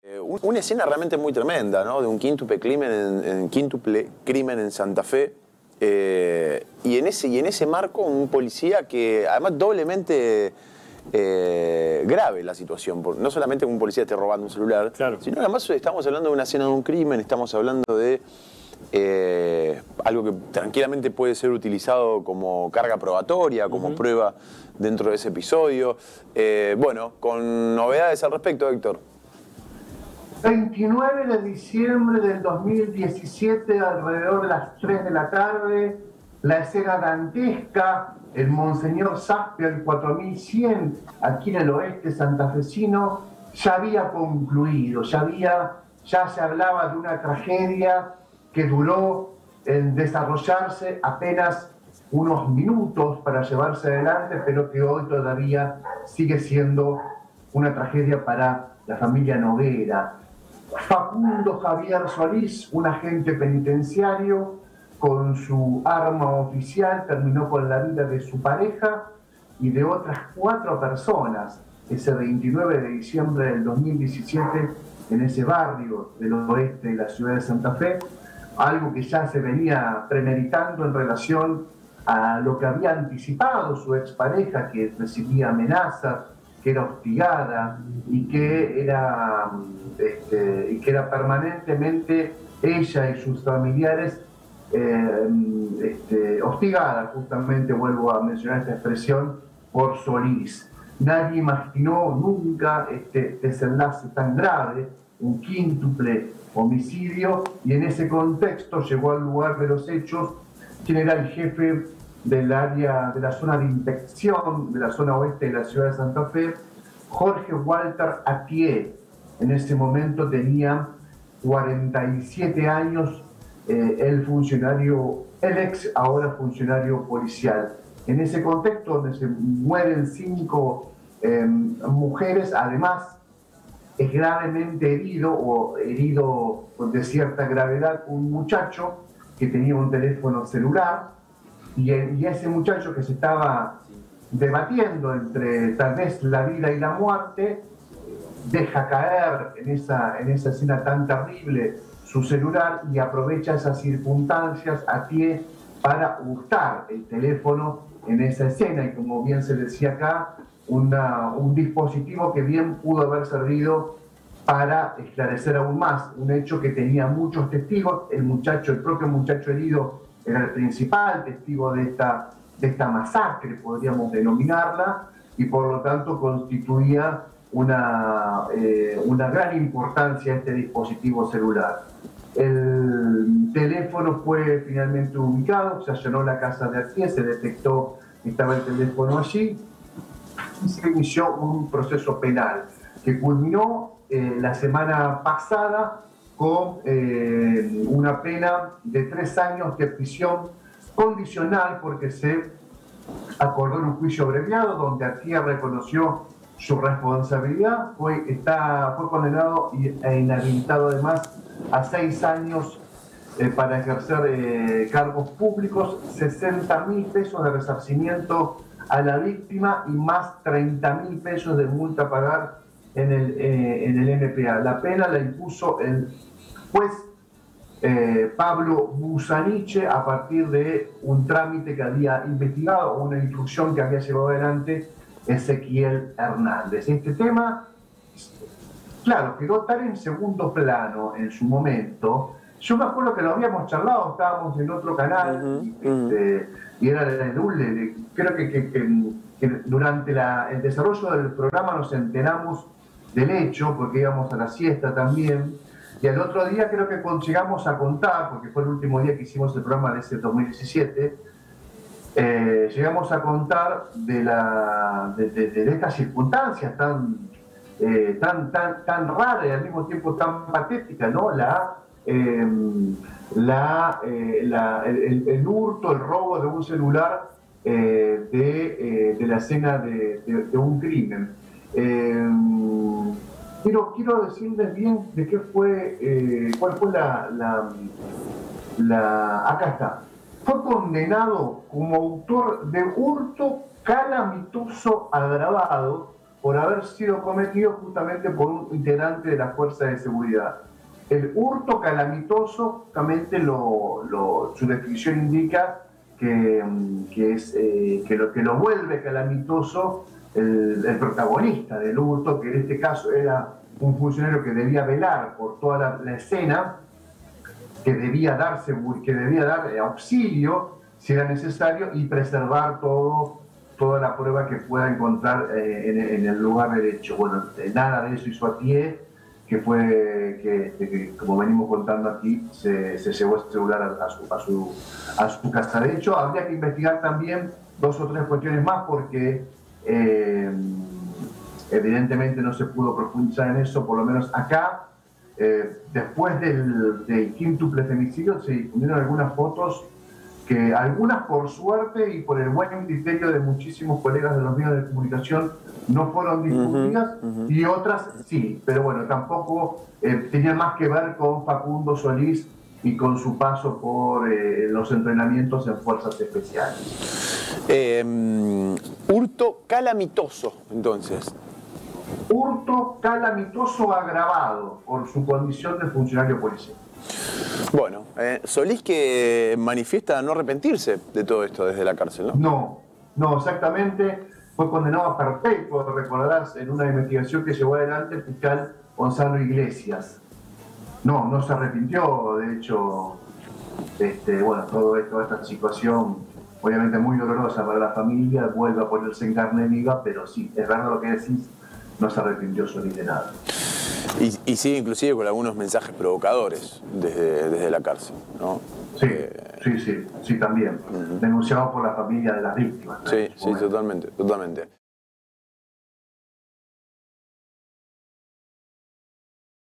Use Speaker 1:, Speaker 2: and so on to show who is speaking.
Speaker 1: Una escena realmente muy tremenda, ¿no? De un quíntuple crimen en Santa Fe. Y en ese marco, un policía que, además, doblemente grave la situación. No solamente un policía esté robando un celular,
Speaker 2: claro,
Speaker 1: sino además estamos hablando de una escena de un crimen, estamos hablando de algo que tranquilamente puede ser utilizado como carga probatoria, como prueba dentro de ese episodio. Bueno, con novedades al respecto, Héctor.
Speaker 3: 29 de diciembre del 2017, alrededor de las 3 de la tarde, la escena dantesca, el Monseñor Saspia, el 4100, aquí en el oeste santafesino, ya había concluido, ya se hablaba de una tragedia que duró en desarrollarse apenas unos minutos para llevarse adelante, pero que hoy todavía sigue siendo una tragedia para la familia Noguera. Facundo Javier Solís, un agente penitenciario, con su arma oficial terminó con la vida de su pareja y de otras 4 personas ese 29 de diciembre del 2017 en ese barrio del oeste de la ciudad de Santa Fe, algo que ya se venía premeditando en relación a lo que había anticipado su expareja, que recibía amenazas, que era hostigada y que era permanentemente ella y sus familiares hostigada, justamente vuelvo a mencionar esta expresión, por Solís. Nadie imaginó nunca este desenlace tan grave, un quíntuple homicidio, y en ese contexto llegó al lugar de los hechos quien era el jefe del área de la zona de inspección de la zona oeste de la ciudad de Santa Fe, Jorge Walter Atié. En ese momento tenía 47 años, el ex ahora funcionario policial. En ese contexto donde se mueren 5 mujeres, además es gravemente herido de cierta gravedad un muchacho que tenía un teléfono celular, y ese muchacho que se estaba debatiendo entre tal vez la vida y la muerte, deja caer en esa escena tan terrible su celular y aprovecha esas circunstancias a pie para hurtar el teléfono en esa escena, y como bien se decía acá, un dispositivo que bien pudo haber servido para esclarecer aún más un hecho que tenía muchos testigos. El propio muchacho herido era el principal testigo de esta masacre, podríamos denominarla, y por lo tanto constituía una gran importancia este dispositivo celular. El teléfono fue finalmente ubicado, se allanó la casa de Atié, se detectó que estaba el teléfono allí y se inició un proceso penal que culminó la semana pasada con una pena de 3 años de prisión condicional, porque se acordó en un juicio abreviado donde Atié reconoció su responsabilidad, fue condenado e inhabilitado además a 6 años para ejercer cargos públicos, 60.000 pesos de resarcimiento a la víctima y más 30.000 pesos de multa a pagar en el NPA. La pena la impuso el juez Pablo Busaniche a partir de un trámite que había investigado, o una instrucción que había llevado adelante Ezequiel Hernández. Este tema, claro, quedó tan en segundo plano en su momento. Yo me acuerdo que lo habíamos charlado, estábamos en otro canal, y era de Dulce. Creo que durante el desarrollo del programa nos enteramos del hecho, porque íbamos a la siesta también, y al otro día creo que llegamos a contar, porque fue el último día que hicimos el programa de ese 2017, llegamos a contar de estas circunstancias tan raras y al mismo tiempo tan patéticas, ¿no? El hurto, el robo de un celular de la escena de un crimen. Quiero decirles bien de qué fue, cuál fue acá está. Fue condenado como autor de hurto calamitoso agravado por haber sido cometido justamente por un integrante de la Fuerza de Seguridad. El hurto calamitoso, justamente su descripción indica que lo vuelve calamitoso el protagonista del hurto, que en este caso era un funcionario que debía velar por toda la escena, que debía dar auxilio si era necesario y preservar toda la prueba que pueda encontrar en el lugar del hecho. Bueno, nada de eso hizo Atié, que fue que como venimos contando aquí, se llevó el celular a su casa. De hecho, habría que investigar también 2 o 3 cuestiones más, porque evidentemente no se pudo profundizar en eso, por lo menos acá. Después del quíntuple femicidio se difundieron algunas fotos que algunas por suerte y por el buen criterio de muchísimos colegas de los medios de comunicación no fueron difundidas, y otras sí, pero bueno, tampoco tenían más que ver con Facundo Solís y con su paso por los entrenamientos en fuerzas especiales.
Speaker 1: Hurto calamitoso, entonces.
Speaker 3: Hurto calamitoso agravado por su condición de funcionario policial.
Speaker 1: Bueno, Solís, que manifiesta no arrepentirse de todo esto desde la cárcel, ¿no?
Speaker 3: No, exactamente. Fue condenado a perpetuo, recordarás, en una investigación que llevó adelante el fiscal Gonzalo Iglesias. No se arrepintió, de hecho, bueno, toda esta situación, obviamente muy dolorosa para la familia, vuelve a ponerse en carne viva, pero sí, es verdad lo que decís, no se arrepintió Solís de nada.
Speaker 1: Y sigue inclusive con algunos mensajes provocadores desde la cárcel, ¿no?
Speaker 3: Sí, también. Denunciado por la familia de las víctimas, ¿no?
Speaker 1: Sí, totalmente.